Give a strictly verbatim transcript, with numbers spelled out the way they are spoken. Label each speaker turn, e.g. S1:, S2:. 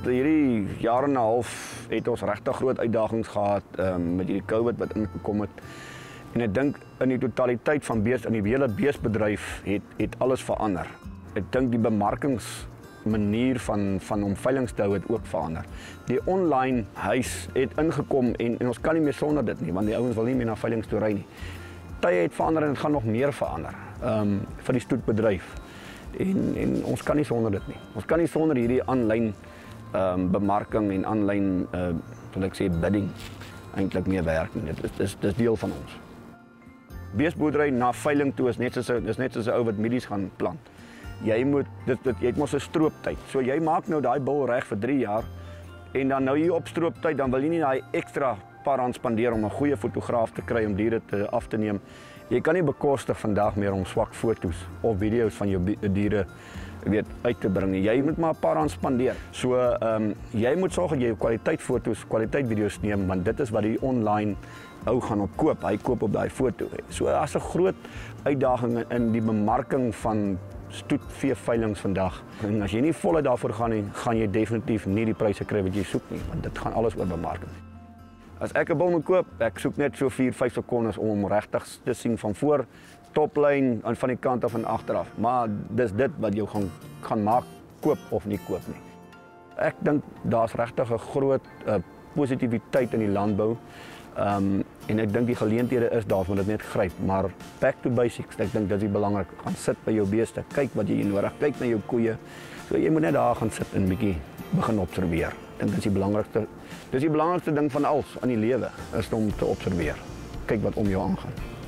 S1: hierdie jaar en 'n half het ons regtig groot uitdagings gehad um, met hierdie COVID wat ingekom het. En ek dink in die totaliteit van bees in die hele beesbedryf het het alles verander. Ek dink die bemarkingsmanier van van om veiling te hou het ook verander. Die online huis het ingekom en en ons kan nie meer sonder dit nie, want die ouens wil nie meer na veilings toe ry nie. Tye het verander en dit gaan nog meer verander. Ehm um, vir die stoetbedryf. En en ons kan nie sonder dit nie. Ons kan nie sonder hierdie aanlyn ehm um, bemarking en aanlyn uh wil ek sê bidding eintlik meer werk nie. Dit is dis dis deel van ons. Beesboerdery na veiling toe is net soos 'n dis net soos 'n ou wat mielies gaan plant. Jy moet dit, dit jy het mos 'n strooptyd. So jy maak nou daai bul reg vir drie jaar en dan nou hier op strooptyd dan wil jy nie daai ekstra paar rand spandeer om 'n goeie fotograaf te kry om diere te af te neem. Jy kan nie bekostig vandag meer om swak foto's of video's van jou diere weet uit te bring nie. Jy moet maar 'n paar rand spandeer. So ehm um, jy moet sorg dat jy kwaliteit foto's, kwaliteit video's neem want dit is wat die online ou gaan op koop. Hy koop op daai foto. So as 'n groot uitdaging in die bemarking van stoetvee veilings vandag. En as jy nie voluit daarvoor gaan nie, gaan jy definitief nie die pryse kry wat jy soek nie, want dit gaan alles oor bemarking. As ek 'n bul moet koop, ek soek net so vier, vyf sekondes om hom regtig te sien van voor, toplyn en van die kant af en agteraf. Maar dis dit wat jou gaan gaan maak koop of nie koop nie. Ek dink daar's regtig 'n groot uh, positiwiteit in die landbou. Ehm um, en ek dink die geleenthede is daar, moet dit net gryp, maar back to basics. Ek dink dit is belangrik. Gaan sit by jou beeste, kyk wat jy nodig, kyk na jou koeie. So jy moet net daar gaan sit en 'n bietjie begin observeer. Ek dink dis die belangrikste dis die belangrikste ding van alles in die lewe is om te observeer. Kyk wat om jou aangaan.